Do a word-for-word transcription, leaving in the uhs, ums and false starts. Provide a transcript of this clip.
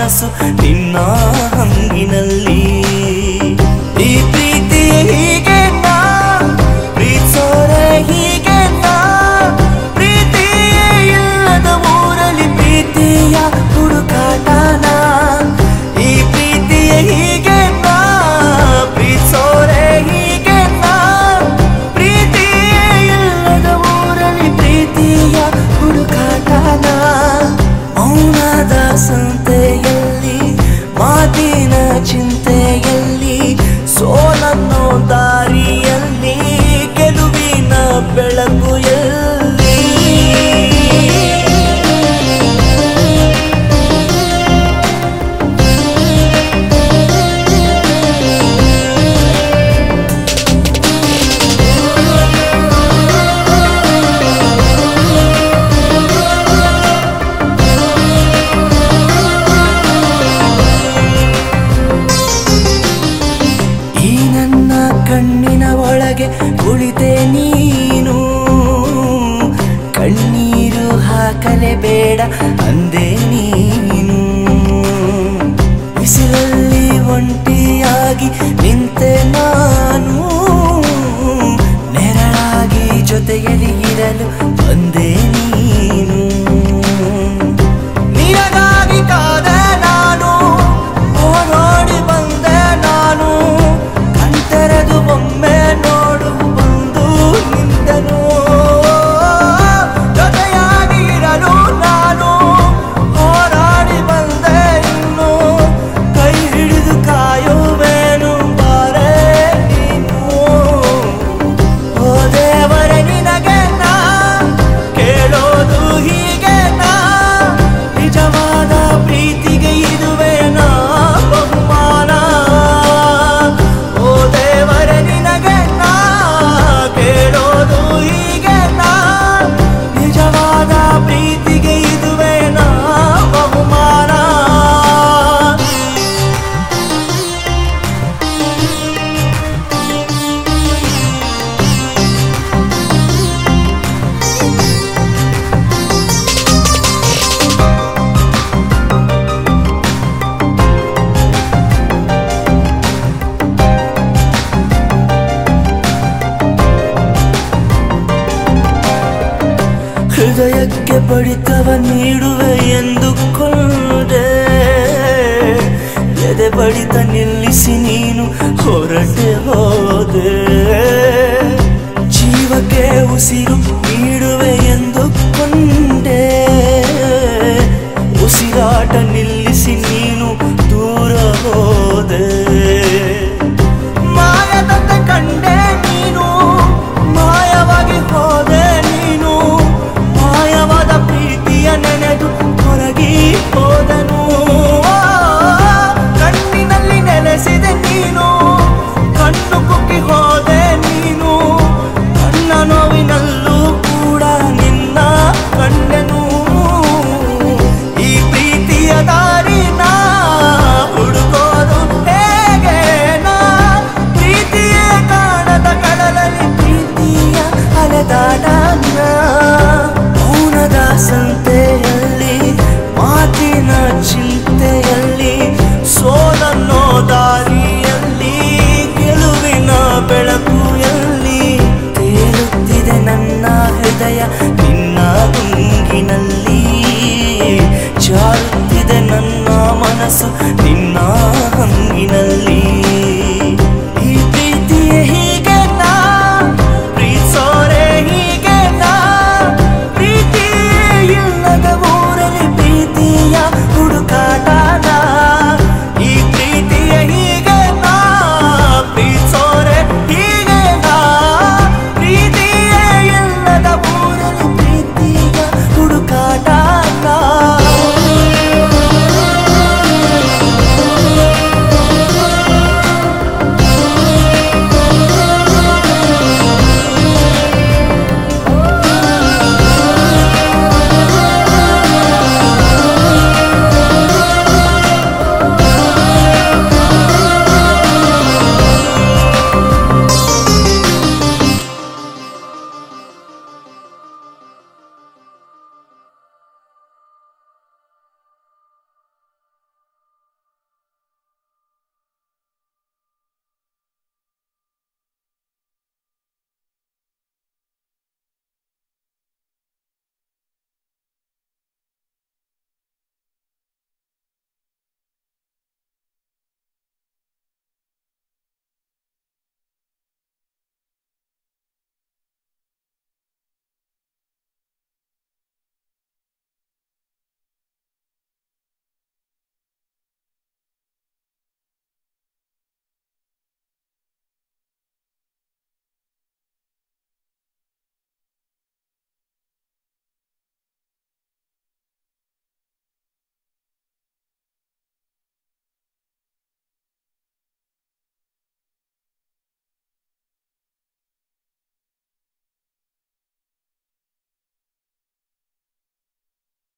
ಮನಸ್ಸು ನಿನ್ನ ಹಂಗಿನಲ್ಲಿ. ಈ ಪ್ರೀತಿ ಹೀಗೆ ನಾ ಪ್ರೀತಿಸೋರೆ ಹೀಗೆ ನಾ ಪ್ರೀತಿಯೇ ಇಲ್ಲದ ಊರಲ್ಲಿ ಪ್ರೀತಿಯ ಹುಡುಕಾಟನ. ಈ ಪ್ರೀತಿಯ ಹೀಗೆ ನಾ ಪ್ರೀತಿಸೋರೆ ಹೀಗೆ ನಾ ಪ್ರೀತಿಯೇ ಇಲ್ಲದ ಊರಲ್ಲಿ ಪ್ರೀತಿಯ ಹುಡುಕಾಟನ. ಮೌನದ ಸಂತೆಯಲ್ಲಿ ಮಾತಿನ ಚಿಂತೆಯಲ್ಲಿ ಸೋಲನ್ನೋ ದಾರಿಯಲ್ಲಿ ಗೆಲುವಿನ ಬೆಳಕು ಎಲ್ಲಿ. ಕಣ್ಣಿನ ಒಳಗೆ ಕುಳಿತೆ ನೀನು ಕಣ್ಣೀರು ಹಾಕಲೇ ಬೇಡ ಅಂದೆ ನೀನು. ಬಿಸಿಲಲ್ಲಿ ಒಂಟಿಯಾಗಿ ನಿಂತೆ ನಾನು ನೆರಳಾಗಿ ಜೊತೆಯಲ್ಲಿ ಇರಲು ಬಂದೆ ನೀನು. ನಿನಗಾಗಿ ಕಾದೆ ನಾನು ಓಡೋಡಿ ಬಂದೆ ನಾನು ತೆರೆದು ಒಮ್ಮೆ ನೋಡು ಬಂದು ನಿಂತನು. ಜೊತೆಯಾಗಿ ಇರಲು ನಾನು ಹೋರಾಡಿ ಬಂದೆ ಇನ್ನು ಕೈ ಹಿಡಿದು ಕಾಯುವೇನು ಬಾರೆ ನೀನು. ಓ ದೇವರೇ ನಿನಗೆ ನಾ ಕೇಳೋದು ಹೀಗೆ ನಾ ನಿಜವಾದ ಪ್ರೀತಿಗೆ ಇದುವೇ ನಾ ಬಹುಮಾನ. ಕೇಳೋದು ಹೀಗೆ ನಾ ನಿಜವಾದ ಪ್ರೀತಿಗೆ ಇದುವೇ ನಾ ಬಹುಮಾನ. ಹೃದಯಕ್ಕೆ ಬಡಿತವ ನೀಡುವೆ ಎಂದುಕೊಂಡೆ ಎದೆ ಬಡಿತ ನಿಲ್ಲಿಸಿ ನೀನು ಹೊರಟೆ ಹೋದೆ. ಜೀವಕ್ಕೆ ಉಸಿರು ನೀಡುವೆ ಎಂದುಕೊಂಡೆ ಉಸಿರಾಟ ನಿಲ್ಲಿಸಿ ನೀನು ದೂರ ಹೋದೆ. ಮಾಯದಂತೆ ಕಂಡೆ ನೀನು ಮಾಯವಾಗಿ ಹೋದೆ ನೀನು ಮಾಯವಾದ ಪ್ರೀತಿಯ ನೆನೆದು ಹೊರಗಿ ಹೋದನು. ಕಣ್ಣಿನಲ್ಲಿ ನೆಲೆಸಿದೆ ನೀನು ಕಣ್ಣು ಕುಕ್ಕಿ ಹೋದೆ ನೀನು ಕಣ್ಣ ನೋವಿನಲ್ಲೂ ಕೂಡ ನಿನ್ನ ಕಂಡೆನು. ಈ ಪ್ರೀತಿಯ ದಾರಿನ ಹುಡುಕೋದು ಹೇಗೆ ನಾ ಪ್ರೀತಿಯೇ ಕಾಣದ ಕಡಲಲ್ಲಿ ಪ್ರೀತಿಯ ಅಲೆದಾಟನ. ಮೌನದ ಸಂತೆಯಲ್ಲಿ ಮಾತಿನ ಚಿಂತೆಯಲ್ಲಿ ಸೋಲನ್ನೋ ದಾರಿಯಲ್ಲಿ ಗೆಲುವಿನ ಬೆಳಕು ಎಲ್ಲಿ. ತೇಲುತ್ತಿದೆ ನನ್ನ ಹೃದಯ ನಿನ್ನ ಗುಂಗಿನಲ್ಲಿ ಜಾರುತ್ತಿದೆ ನನ್ನ ಮನಸ್ಸು ನಿನ್ನ ಹಂಗಿನಲ್ಲಿ. ಈ ಪ್ರೀತಿಯೇ ಹೀಗೆ ನಾ ಪ್ರೀತಿಸೋರೆ ಹೀಗೆ ನಾ ಪ್ರೀತಿಯೇ ಇಲ್ಲದ ಊರಲ್ಲಿ ಪ್ರೀತಿಯ